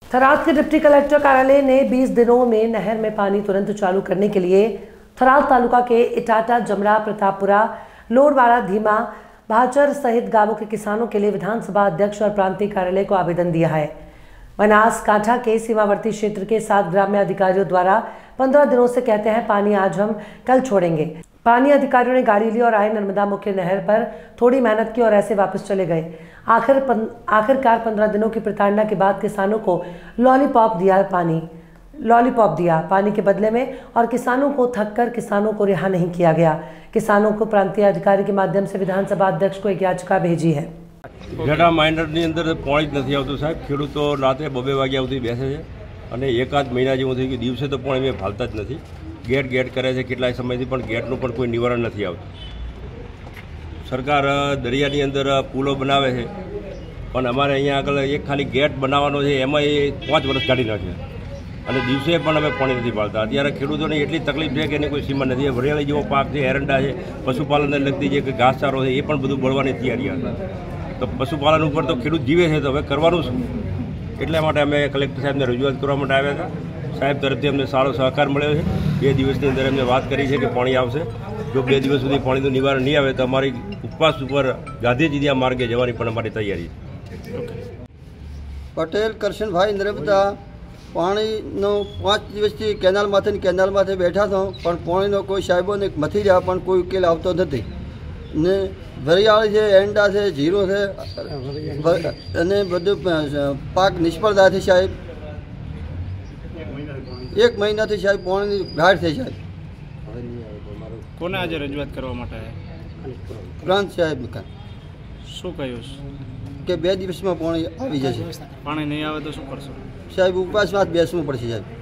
थराद के deputy collector कार्यालय ने 20 दिनों में नहर में पानी तुरंत चालू करने के लिए थराद तालुका के इटाटा, जमरा, प्रतापपुरा, लोरवाड़ा, धीमा, भाचर सहित गांवों के किसानों के लिए विधानसभा अध्यक्ष और प्रांतीय कार्यालय को आवेदन दिया है। बनासकांठा के सीमावर्ती क्षेत्र के 7 ग्राम्य अधिकारियों द्वारा 15 दिनों से कहते हैं पानी आज हम कल छोड़ेंगे। पानी अधिकारियों ने गाड़ी ली और आए नर्मदा मुख्य नहर पर थोड़ी मेहनत की और ऐसे वापस चले गए। आखिरकार 15 दिनों की प्रताड़ना के बाद किसानों को लॉलीपॉप दिया पानी के बदले में, और किसानों को थककर किसानों को रिहा नहीं किया गया। किसानों को प्रांतीय अधिकारी के माध्यम से विधानसभा अध्यक्ष को एक याचिका भेजी है। ગઢા માઇનરની અંદર પાણી જ નથી આવતું સાહેબ। ખેડૂતો રાત્રે 2 વાગ્યા સુધી બેસે છે અને એકાદ મહિના જેવું થઈ ગયું, દિવસે તો પાણી મેં ફાલતા જ નથી। ગેટ કરે છે કેટલાય સમયથી, પણ ગેટનું પણ કોઈ નિવારણ નથી આવતું। સરકાર દરિયાની અંદર પુલો બનાવે છે, પણ અમારે અહીંયા આગળ એક ખાલી ગેટ બનાવવાનો છે, એમાં એ 5 વર્ષ કાઢી નાખે અને દિવસે પણ અમે પાણી નથી પાડતા। અત્યારે ખેડૂતોને એટલી તકલીફ છે કે એની કોઈ સીમા નથી। વરિયાળી જેવો પાક છે, એરંડા છે, પશુપાલનને લગતી જે ઘાસચારો છે એ પણ બધું બળવાની તૈયારી હતી। તો પશુપાલન ઉપર તો ખેડૂત જીવે છે, તો હવે કરવાનું શું? એટલા માટે અમે કલેક્ટર સાહેબને રજૂઆત કરવા માટે આવ્યા હતા। સાહેબ તરફથી અમને સારો સહકાર મળ્યો છે। 2 દિવસની અંદર એમને વાત કરી છે કે પાણી આવશે। જો 2 દિવસ સુધી પાણીનું નિવારણ નહીં આવે તો અમારી ઉપવાસ ઉપર ગાંધીજીના માર્ગે જવાની પણ અમારી તૈયારી છે। પટેલ કરશનભાઈ નર્મદા પાણીનો 5 દિવસથી કેનાલમાંથી બેઠા છો, પણ પાણીનો કોઈ સાહેબોને નથી રહ્યા, પણ કોઈ ઉકેલ આવતો નથી। ને વરિયાળી છે, એરંડા છે, જીરો છે અને બધું પાક નિષ્ફળ થાય છે સાહેબ। 1 મહિનાથી સાહેબ પાણીની ઘાટ છે સાહેબ। કોને આજે રજૂઆત કરવા માટે પ્રાંત સાહેબ શું કહ્યું કે 2 દિવસમાં પાણી આવી જશે। પાણી નહીં આવે તો શું કરશો સાહેબ? ઉપવાસમાં બેસવું પડશે સાહેબ।